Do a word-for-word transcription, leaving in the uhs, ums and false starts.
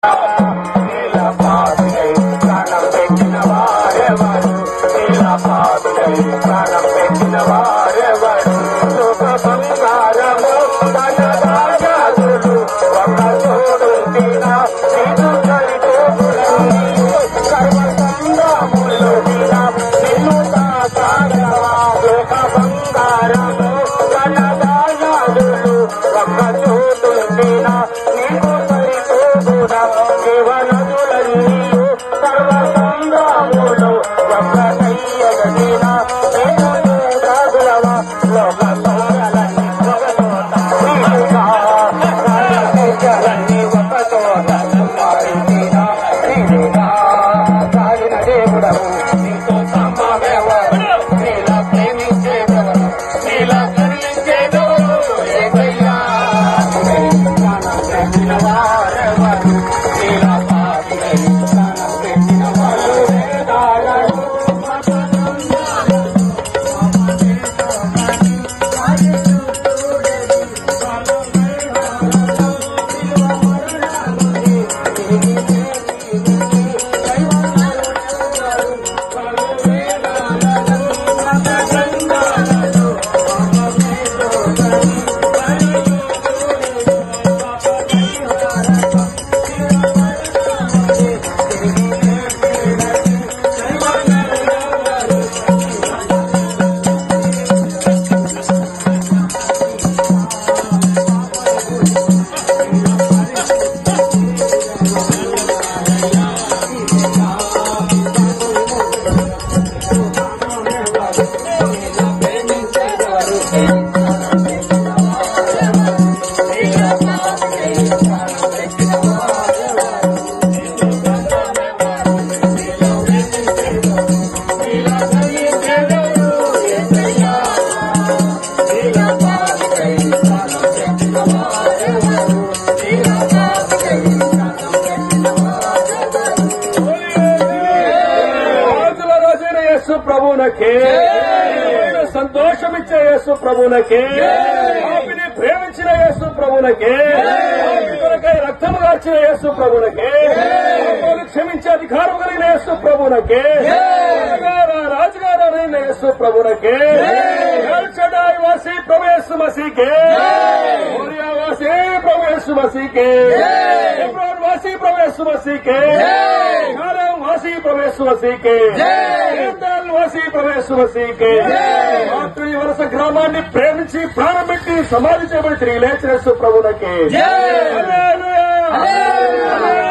సంతోషమిచ్చే యేసు ప్రభువునకే, పాపిని ప్రేమించిన యేసు ప్రభువునకే, పాపి కొరకై రక్తము కార్చిన యేసు ప్రభువునకే, పాపాలు క్షమించే అధికారం కలిగిన యేసు ప్రభువునకే, రాజుగారైన యేసు ప్రభువునకే, ఎల్షడాయి వాసి ప్రభు యేసు మసీకే, మోరియా వాసి ప్రభు యేసు మసీకే, హెబ్రోన్ వాసి ప్రభు యేసు మసీకే, కారం వాసి ప్రభు యేసు మసీకే, బేతేల్ వాసి ప్రభు యేసు మసీకే, ఈ వలస గ్రామాన్ని ప్రేమించి ప్రాణం పెట్టి సమాధి చేయబడి తిరిగి లేచిన యేసు ప్రభువునకే. హల్లెలూయా.